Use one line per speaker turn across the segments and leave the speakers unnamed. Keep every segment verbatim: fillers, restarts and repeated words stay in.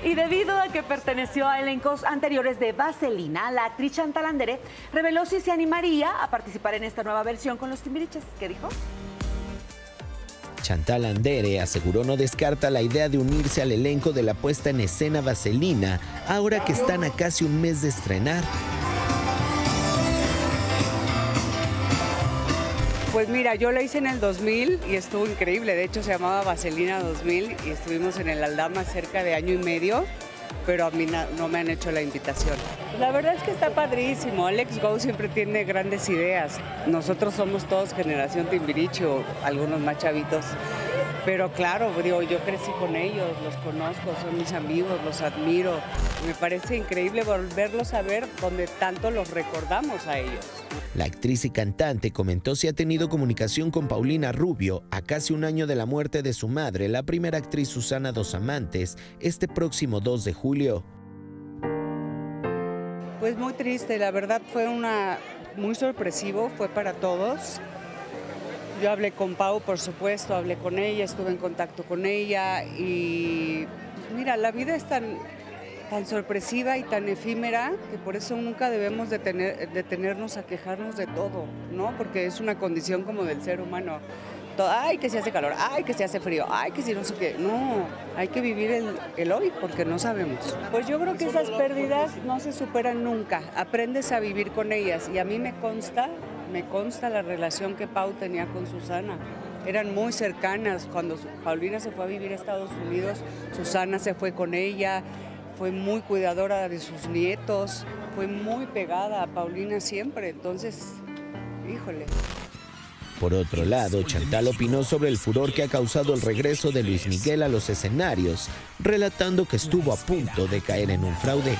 Y debido a que perteneció a elencos anteriores de Vaselina, la actriz Chantal Andere reveló si se animaría a participar en esta nueva versión con los Timbiriches. ¿Qué dijo?
Chantal Andere aseguró no descarta la idea de unirse al elenco de la puesta en escena Vaselina, ahora que están a casi un mes de estrenar.
Pues mira, yo la hice en el dos mil y estuvo increíble. De hecho, se llamaba Vaselina dos mil y estuvimos en el Aldama cerca de año y medio, pero a mí no me han hecho la invitación. La verdad es que está padrísimo. Alex Go siempre tiene grandes ideas. Nosotros somos todos generación Timbiriche o algunos más chavitos. Pero claro, digo, yo crecí con ellos, los conozco, son mis amigos, los admiro. Me parece increíble volverlos a ver donde tanto los recordamos a ellos.
La actriz y cantante comentó si ha tenido comunicación con Paulina Rubio a casi un año de la muerte de su madre, la primera actriz Susana Dos Amantes, este próximo dos de julio.
Pues muy triste, la verdad fue una muy sorpresivo, fue para todos. Yo hablé con Pau, por supuesto, hablé con ella, estuve en contacto con ella y pues mira, la vida es tan, tan sorpresiva y tan efímera que por eso nunca debemos detener, detenernos a quejarnos de todo, ¿no? Porque es una condición como del ser humano. Todo, ay, que se hace calor, ay, que se hace frío, ay, que si no sé qué. No, hay que vivir el, el hoy porque no sabemos. Pues yo creo que esas pérdidas no se superan nunca, aprendes a vivir con ellas y a mí me consta, me consta la relación que Pau tenía con Susana. Eran muy cercanas. Cuando Paulina se fue a vivir a Estados Unidos, Susana se fue con ella, fue muy cuidadora de sus nietos, fue muy pegada a Paulina siempre. Entonces, híjole.
Por otro lado, Chantal opinó sobre el furor que ha causado el regreso de Luis Miguel a los escenarios, relatando que estuvo a punto de caer en un fraude.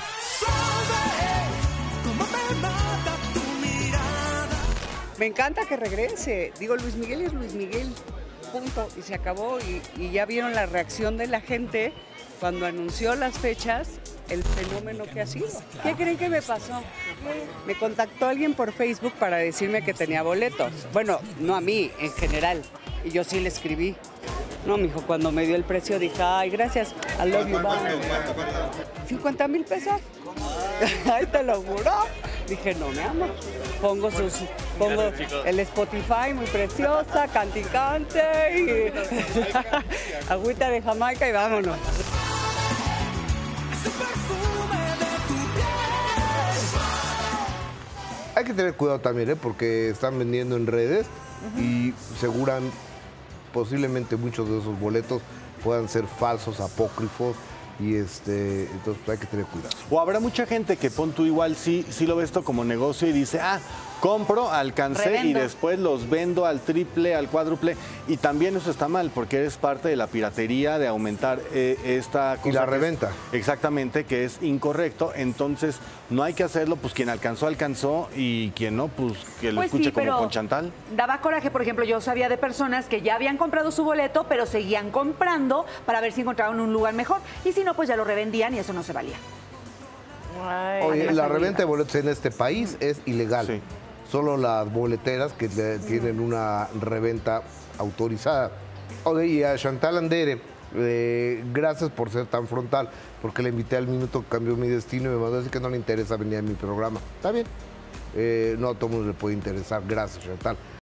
Me encanta que regrese. Digo, Luis Miguel es Luis Miguel, punto. Y se acabó. Y, y ya vieron la reacción de la gente cuando anunció las fechas, el fenómeno que ha sido. ¿Qué creen que me pasó? Me contactó alguien por Facebook para decirme que tenía boletos. Bueno, no a mí, en general. Y yo sí le escribí. No, mijo, cuando me dio el precio dije, ay, gracias, I love you, bye. ¿cincuenta mil pesos? Ay, te lo juro. Dije, no me amo. Pongo sus, pongo el Spotify muy preciosa, cante y cante, y agüita de Jamaica y vámonos.
Hay que tener cuidado también, ¿eh? Porque están vendiendo en redes uh-huh. y aseguran posiblemente muchos de esos boletos puedan ser falsos, apócrifos. Y este, entonces pues, hay que tener cuidado.
O habrá mucha gente que pon tú igual sí, sí lo ve esto como negocio y dice, ah, compro, alcancé Revendo. Y después los vendo al triple, al cuádruple. Y también eso está mal porque eres parte de la piratería, de aumentar eh, esta cosa.
Y la reventa.
Es, exactamente, que es incorrecto. Entonces no hay que hacerlo, pues quien alcanzó, alcanzó y quien no, pues que lo
pues
escuche
sí,
como con Chantal.
Daba coraje, por ejemplo, yo sabía de personas que ya habían comprado su boleto, pero seguían comprando para ver si encontraban un lugar mejor. Y si no, pues ya lo revendían y eso no se valía.
Ay, Oye, la reventa de boletos en este país es ilegal. Sí. Solo las boleteras que tienen una reventa autorizada. Oye, y a Chantal Andere, eh, gracias por ser tan frontal, porque le invité al minuto que cambió mi destino y me mandó a decir que no le interesa venir a mi programa. Está bien, eh, no a todo mundo le puede interesar. Gracias, Chantal.